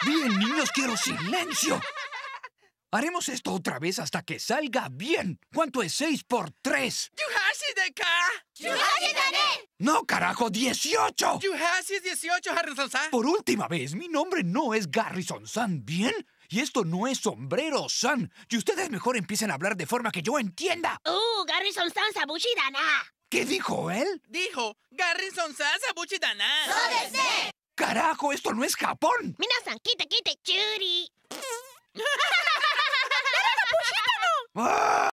Bien, niños, quiero silencio. Haremos esto otra vez hasta que salga bien. ¿Cuánto es 6 por 3? ¡No, carajo! ¡18! Por última vez, mi nombre no es Garrison-san, ¿bien? Y esto no es sombrero-san. Y ustedes mejor empiecen a hablar de forma que yo entienda. Garrison-san sabushi da na. ¿Qué dijo él? Dijo, Garrison-san sabuchi da na. ¡Carajo! ¡Esto no es Japón! Minasan, kite, churi. ¡Ah!